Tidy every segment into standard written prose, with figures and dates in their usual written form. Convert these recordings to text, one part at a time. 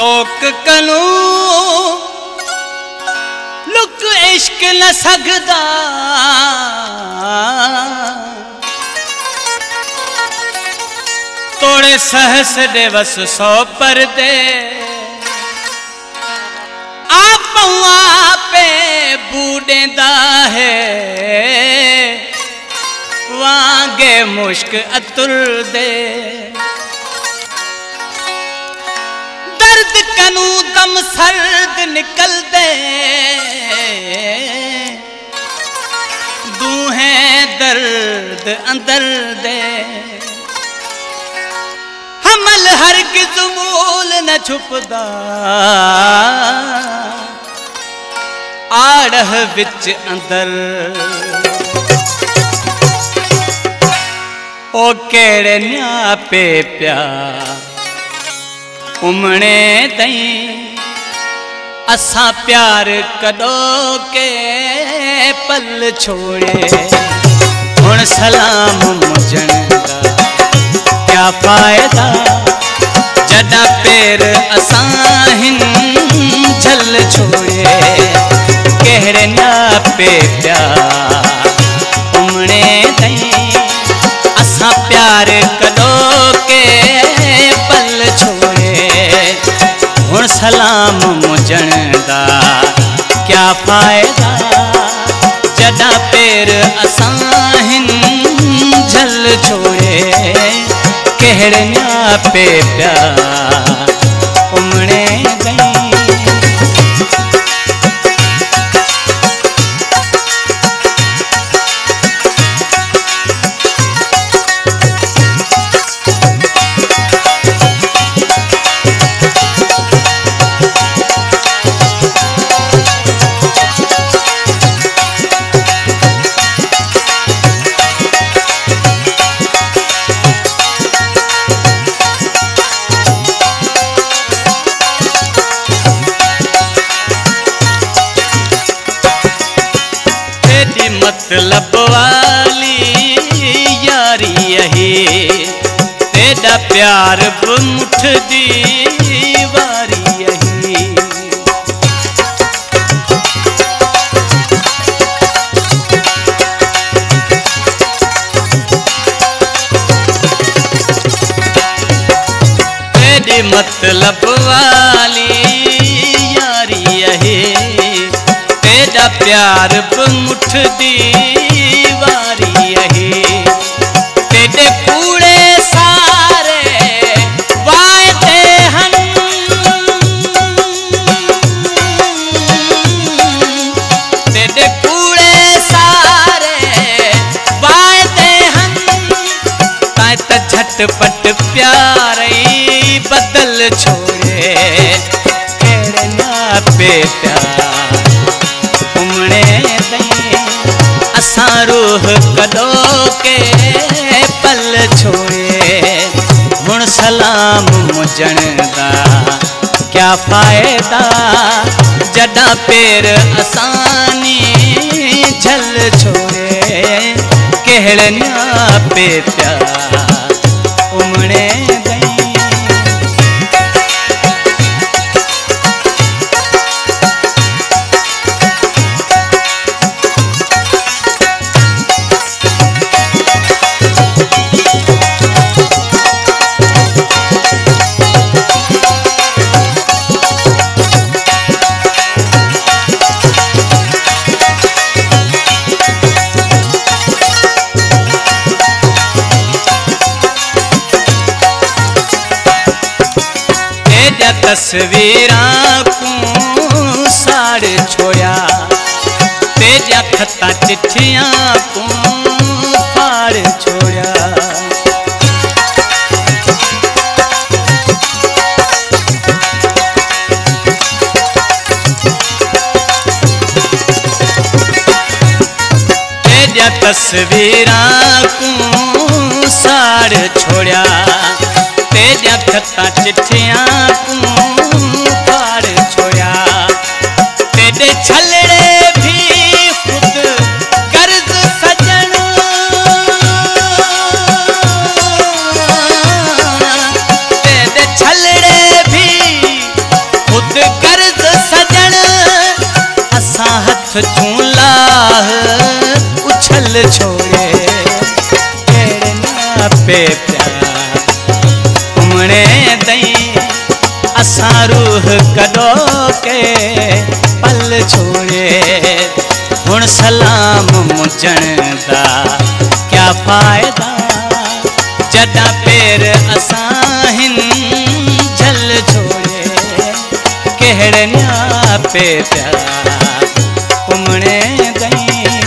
okay कनू look इश्क न सकदा तोड़े सहस दिवस सौ परदे आप पे बूडेंदा है वांगे मुश्क अतुर दे दर्द कनू दम सर्द निकल दे दूहे दर्द अंदर दे हमल हरगिज़ मूल न छुपदा आड़ह विच अंदर ओ केड़े न्या पे प्या उमणे तई असा प्यार कदो के पल छोड़े हुण सलाम मुझण दा क्या फायदा जदा पेर असां हिन झल छोड़े कहरे ना पे प्यार उमणे तई असा प्यार कदो के पल छोड़े हुण सलाम मुझण दा क्या फायदा जदा पेर असां हिन झल छोड़े कहड़े न्या पे प्यार उमणे गई मतलब वाली यारी यही तेरा प्यार मुठ दी वारी यही तेरी मतलब वाली यारी यही तेरा प्यार मुठ दी वारी यही तेरे कूड़े सारे वायदे हन तेरे कूड़े सारे वायदे हन ताए त झटपट प्यारी बदल छोड़े केड़े ना पे प्यार उमणे तई असां रूह कदो के पल छोड़े हुण सलाम मुझण दा क्या फायदा जदा पेर असानी झल छोड़े कहड़े न्या पे प्यार उमणे तस्वीरां को साड़ छोया तेजा खता चिट्ठियां को फाड़ छोया तेजा तस्वीरां को साड़ छोया तेजा खता चिट्ठियां को फाड़ छोया तेरे छलड़े भी खुद गर्ज सजन तेरे छलड़े भी झूला उछल छोड़े केड़ना पे प्यार उमणे दई असा रूह कदो के पल छोड़े हुण सलाम मुझण दा क्या फायदा जदा पेर असा हिन झल छोड़े केड़ना पे प्यार उमणे दई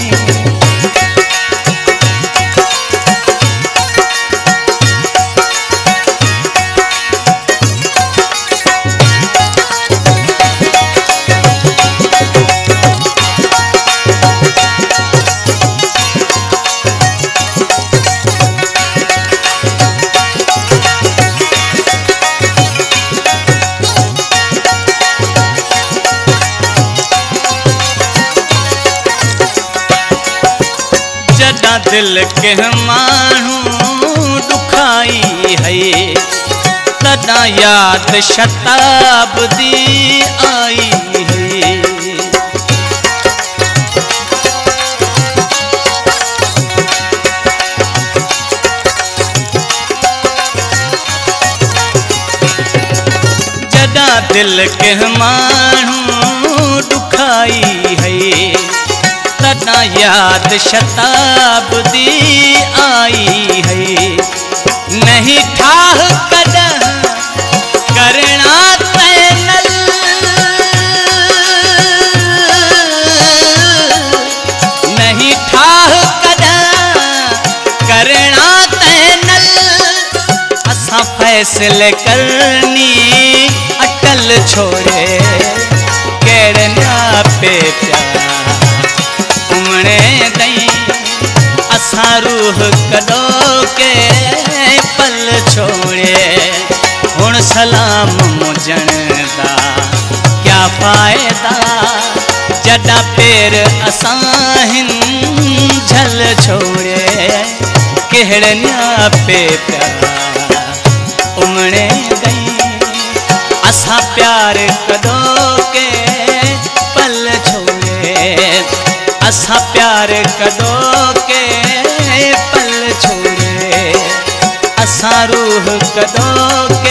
दिल के मानू दुखाई है तदा याद शताब्दी आई है जदा दिल के मानू दुखाई है तदा याद शताब्दी आई है नहीं ठाह कदह करना तैनल नहीं ठाह कदह करना तैनल असा फैसले करनी अटल छोड़े केड़ना पे प्यार उमणे दई असा रूह कदो के पल छोड़े हुण सलाम मुझण दा क्या फायदा जदा पेर असा हिन झल छोड़े केड़ना पे प्यार उमणे दई असा प्यार कदो के पल छोड़े असा प्यार कदो के पल छोड़े असा रूह कदो के